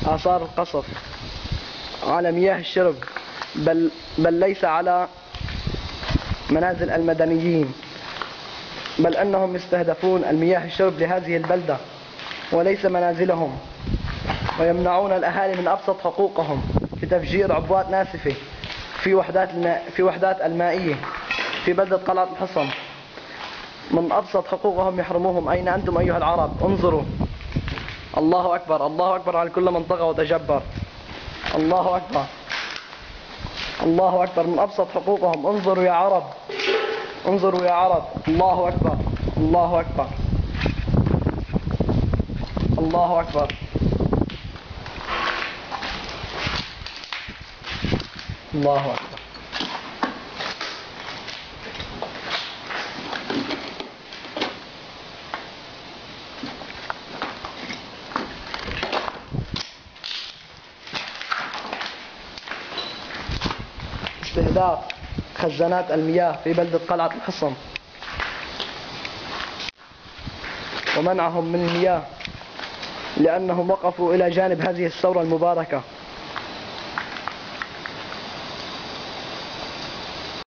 آثار القصف على مياه الشرب، بل ليس على منازل المدنيين، بل أنهم يستهدفون المياه الشرب لهذه البلدة وليس منازلهم، ويمنعون الأهالي من أبسط حقوقهم في تفجير عبوات ناسفة في وحدات المائية في بلدة قلعة الحصن. من أبسط حقوقهم يحرموهم. أين أنتم أيها العرب؟ انظروا. الله أكبر، الله أكبر على كل من طغى وتجبر. الله أكبر، الله أكبر. من أبسط حقوقهم. انظروا يا عرب، انظروا يا عرب. الله أكبر، الله أكبر، الله أكبر. الله أكبر. استهداف خزانات المياه في بلدة قلعة الحصن ومنعهم من المياه لأنهم وقفوا إلى جانب هذه الثورة المباركة.